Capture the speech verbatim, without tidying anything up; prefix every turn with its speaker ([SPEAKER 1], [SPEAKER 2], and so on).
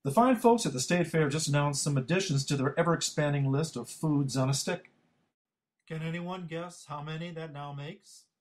[SPEAKER 1] The fine folks at the State Fair just announced some additions to their ever-expanding list of foods on a stick.
[SPEAKER 2] Can anyone guess how many that now makes?